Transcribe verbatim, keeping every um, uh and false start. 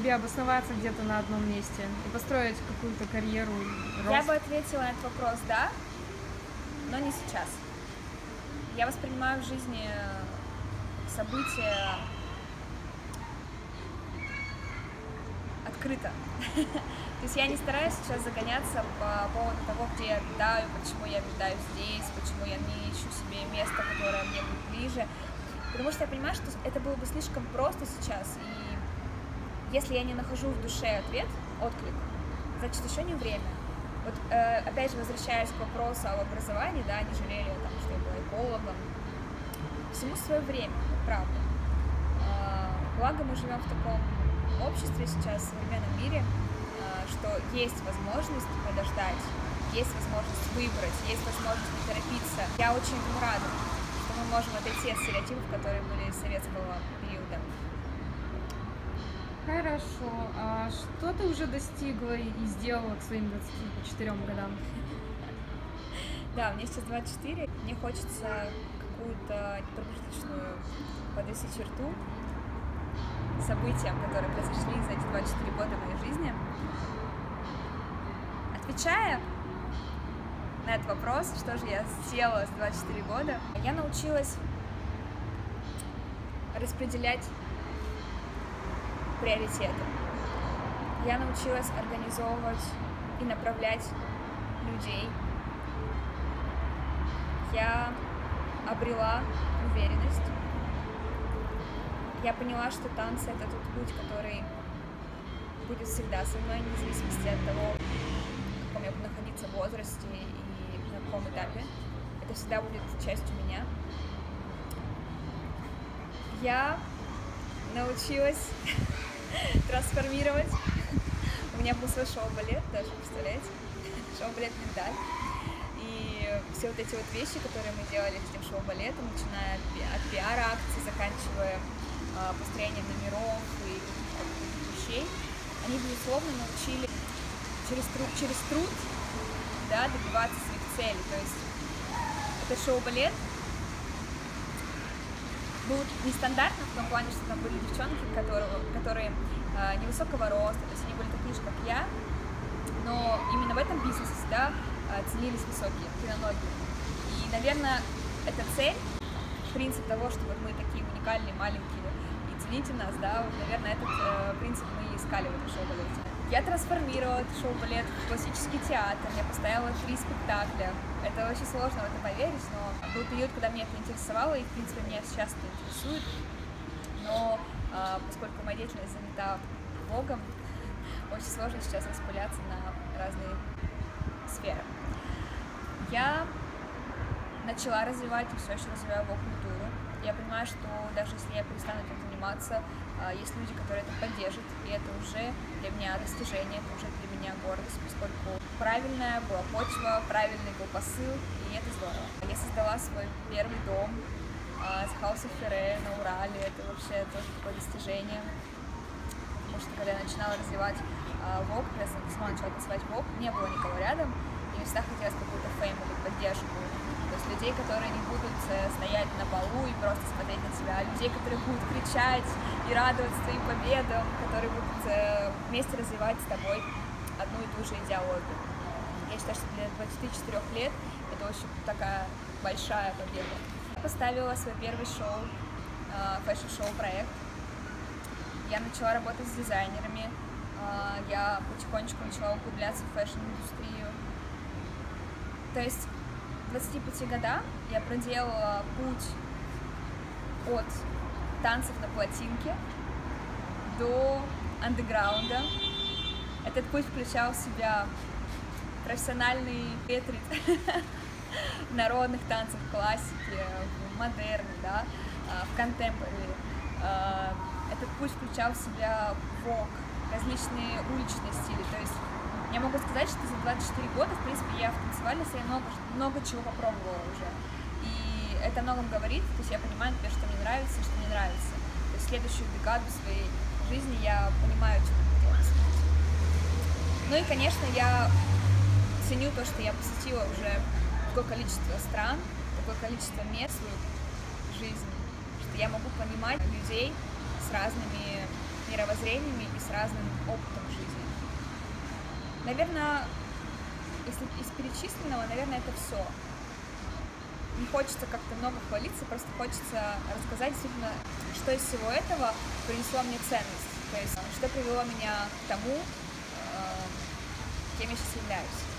себе обосноваться где-то на одном месте и построить какую-то карьеру, рост? Я бы ответила на этот вопрос «да», но не сейчас. Я воспринимаю в жизни события открыто. То есть я не стараюсь сейчас загоняться по поводу того, где я обитаю, почему я обитаю здесь, почему я не ищу себе место, которое мне будет ближе. Потому что я понимаю, что это было бы слишком просто сейчас, и если я не нахожу в душе ответ, отклик, значит, еще не время. Вот, э, опять же, возвращаясь к вопросу об образовании, да, не жалели, там, что я была экологом, всему свое время, правда. Э, благо мы живем в таком обществе сейчас, в современном мире, э, что есть возможность подождать, есть возможность выбрать, есть возможность не торопиться. Я очень этому рада, что мы можем отойти от стереотипов, которые были из советского периода. Хорошо. А что ты уже достигла и сделала к своим двадцати четырем годам? Да, мне сейчас двадцать четыре. Мне хочется какую-то промежуточную подвести черту событиям, которые произошли за эти двадцать четыре года в моей жизни. Отвечая на этот вопрос, что же я сделала за двадцать четыре года, я научилась распределять приоритеты. Я научилась организовывать и направлять людей. Я обрела уверенность. Я поняла, что танцы — это тот путь, который будет всегда со мной, вне зависимости от того, в каком я буду находиться в возрасте и на каком этапе. Это всегда будет частью меня. Я научилась трансформировать. У меня был свой шоу-балет, даже, представляете? Шоу-балет «Миндаль». И все вот эти вот вещи, которые мы делали с этим шоу-балетом, начиная от пиар-акций, заканчивая э, построением номеров и каких-то вещей, они, безусловно, научили через труд, через труд да, добиваться своих целей. То есть этот шоу-балет был нестандартным в том плане, что там были девчонки, которые, которые э, невысокого роста, то есть они были такие же, как я, но именно в этом бизнесе всегда э, ценились высокие, длинноногие. И, наверное, эта цель, принцип того, что вот мы такие уникальные, маленькие, и цените нас, да, вот, наверное, этот э, принцип мы и искали в этом шоу-балете. Я трансформировала этот шоу-балет в классический театр, я поставила три спектакля. Это очень сложно в это поверить, но был период, когда меня это интересовало, и, в принципе, меня сейчас это интересует. Но э, поскольку моя деятельность занята Богом, очень сложно сейчас распыляться на разные сферы. Я начала развивать и все еще развиваю вок-культуру. Я понимаю, что даже если я перестану этим заниматься, есть люди, которые это поддержат, и это уже для меня достижение, это уже для меня гордость, поскольку правильная была почва, правильный был посыл, и это здорово. Я создала свой первый дом, The House of Ferrer на Урале, это вообще тоже такое достижение, потому что когда я начинала развивать вок, когда я сама начала танцевать вок, не было никого рядом, и мне всегда хотелось какую-то фейм или поддержку. То есть людей, которые не будут стоять на полу и просто смотреть на тебя, а людей, которые будут кричать и радоваться твоим победам, которые будут вместе развивать с тобой одну и ту же идеологию. Я считаю, что для двадцати четырёх лет это очень такая большая победа. Я поставила свой первый шоу, фэшн-шоу проект. Я начала работать с дизайнерами, я потихонечку начала углубляться в фэшн-индустрию. То есть к двадцати пяти годам я проделала путь от танцев на плотинке до андеграунда. Этот путь включал в себя профессиональный ретрит в народных танцах, в классике, в модерне, да, в контемпорари. Этот путь включал в себя вок, различные уличные стили. То есть я могу сказать, что за двадцать четыре года, в принципе, я в танцевальной сцене много, много чего попробовала уже. И это о многом говорит, то есть я понимаю, например, что мне нравится и что не нравится. То есть следующую декаду своей жизни я понимаю, что я хотела посмотреть. Ну и, конечно, я ценю то, что я посетила уже такое количество стран, такое количество мест в жизни, что я могу понимать людей с разными мировоззрениями и с разным опытом жизни. Наверное, если из перечисленного, наверное, это все. Не хочется как-то много хвалиться, просто хочется рассказать действительно, что из всего этого принесло мне ценность, то есть что привело меня к тому, кем я сейчас являюсь.